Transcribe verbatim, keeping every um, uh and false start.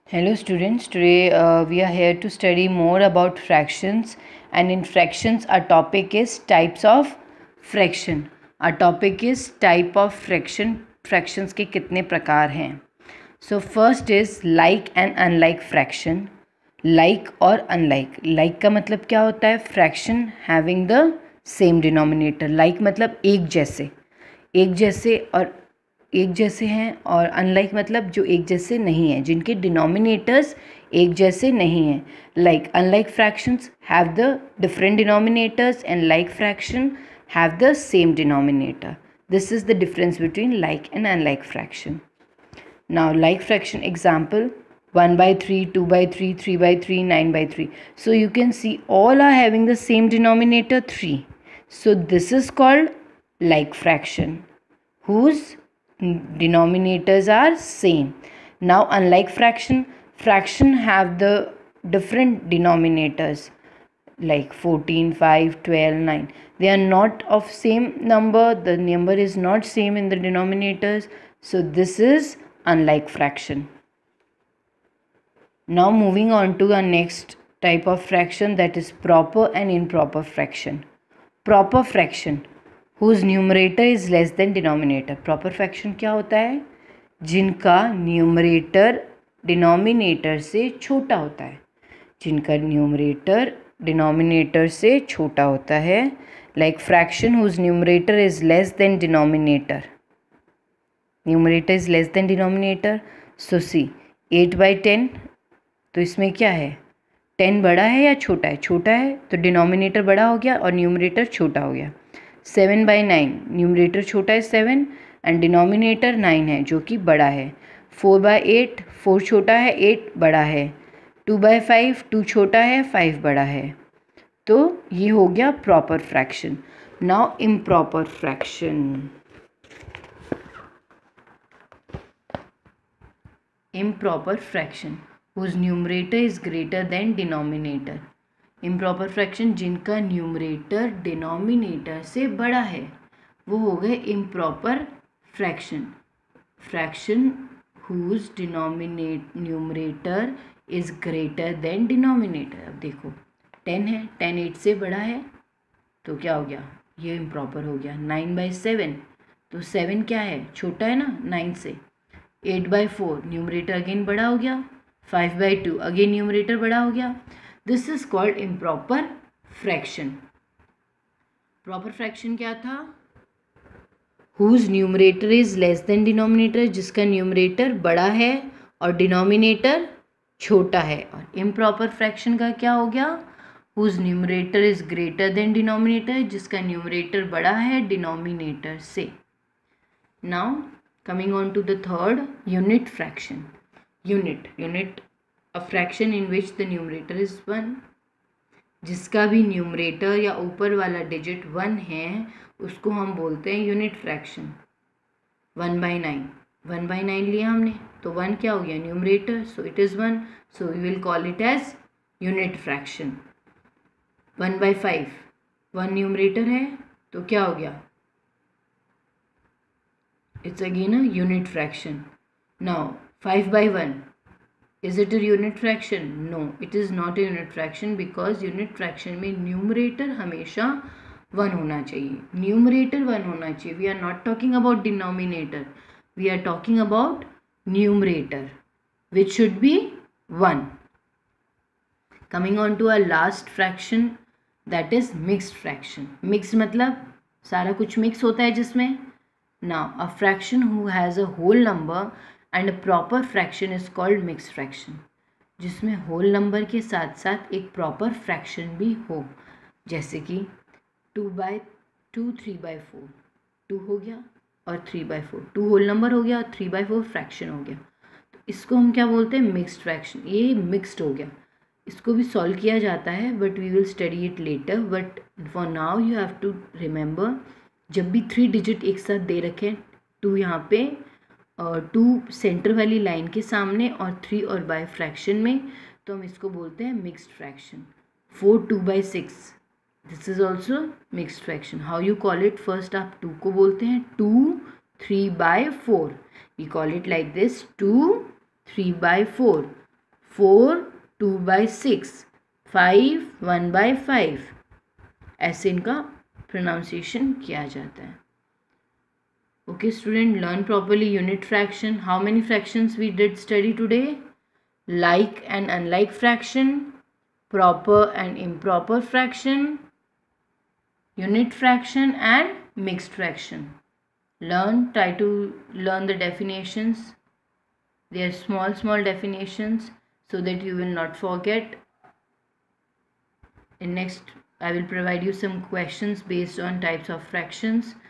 Hello students, today uh, we are here to study more about fractions, and in fractions our topic is types of fraction. Our topic is type of fraction. Fractions के कितने प्रकार हैं? So first is like and unlike fraction. Like और unlike. Like का मतलब क्या होता है? Fraction having the same denominator. Like मतलब एक जैसे, एक जैसे और एक जैसे हैं, और अनलाइक मतलब जो एक जैसे नहीं हैं, जिनके डिनोमिनेटर्स एक जैसे नहीं हैं. Like unlike fractions have the different denominators and like fraction have the same denominator. This is the difference between like and unlike fraction. Now like fraction example one by three, two by three, three by three, nine by three. So you can see all are having the same denominator three. So this is called like fraction whose denominators are same. Now unlike fraction, fraction have the different denominators like fourteen, five, twelve, nine. They are not of same number. The number is not same in the denominators. So this is unlike fraction. Now moving on to our next type of fraction, that is proper and improper fraction. Proper fraction whose numerator is less than denominator. Proper fraction क्या होता है? जिनका numerator denominator से छोटा होता है. जिनका numerator denominator से छोटा होता है. Like fraction whose numerator is less than denominator. Numerator is less than denominator. So see, eight by ten. तो इसमें क्या है? टेन बड़ा है या छोटा है? छोटा है तो डिनोमिनेटर बड़ा हो गया और न्यूमरेटर छोटा हो गया. सेवन बाई नाइन, न्यूमरेटर छोटा है सेवन एंड डिनोमिनेटर नाइन है जो कि बड़ा है. फोर बाई एट, फोर छोटा है, एट बड़ा है. टू बाई फाइव, टू छोटा है, फाइव बड़ा है. तो ये हो गया proper fraction. Now improper fraction. Improper fraction whose numerator is greater than denominator. Improper fraction जिनका numerator denominator से बड़ा है वो हो गए improper fraction. Fraction whose denominate numerator is greater than denominator. अब देखो टेन है, टेन एट से बड़ा है तो क्या हो गया? ये improper हो गया. नाइन बाई सेवन, तो सेवन क्या है? छोटा है ना नाइन से. Eight by four, numerator again बड़ा हो गया. Five by two, again numerator बड़ा हो गया. This is called improper fraction. Proper fraction क्या था? Whose numerator is less than denominator, जिसका न्यूमरेटर बड़ा है और डिनोमिनेटर छोटा है. और इम्प्रॉपर फ्रैक्शन का क्या हो गया? Whose numerator is greater than denominator, जिसका न्यूमरेटर बड़ा है डिनोमिनेटर से. Now coming on to the third, unit fraction. Unit, unit a fraction in which the numerator is one. जिसका भी न्यूमरेटर या ऊपर वाला डिजिट वन है उसको हम बोलते हैं unit fraction. One by nine, one by nine लिया हमने तो वन क्या हो गया? Numerator, so it is one, so we will call it as unit fraction. One by five, one numerator है तो क्या हो गया? It's again a unit fraction. Now five by one, is it a unit fraction? No, it is not a unit fraction because unit fraction में numerator हमेशा one होना चाहिए. numerator one होना चाहिए. we are not talking about denominator, we are talking about numerator which should be one. coming on to our last fraction, that is mixed fraction. mixed मतलब सारा कुछ mix होता है जिसमें. now a fraction who has a whole number and a proper fraction is called mixed fraction. जिसमें whole number के साथ साथ एक proper fraction भी हो. जैसे कि two by two, three by four, two हो गया और three by four, two whole number हो गया और थ्री बाई फोर फ्रैक्शन हो गया. तो इसको हम क्या बोलते हैं? Mixed fraction. ये मिक्स्ड हो गया. इसको भी सॉल्व किया जाता है but we will study it later. But for now you have to remember, जब भी थ्री डिजिट एक साथ दे रखें, टू यहाँ पे और टू सेंटर वाली लाइन के सामने और थ्री और बाय फ्रैक्शन में, तो हम इसको बोलते हैं mixed fraction. Four two by six, this is also mixed fraction. How you call it? First आप टू को बोलते हैं two three by four, we call it like this two three by four. Four two by six, five one by five, ऐसे इनका pronunciation किया जाता है. Okay student, learn properly unit fraction. How many fractions we did study today? Like and unlike fraction, proper and improper fraction, unit fraction and mixed fraction. Learn, try to learn the definitions. They are small small definitions so that you will not forget. In next I will provide you some questions based on types of fractions.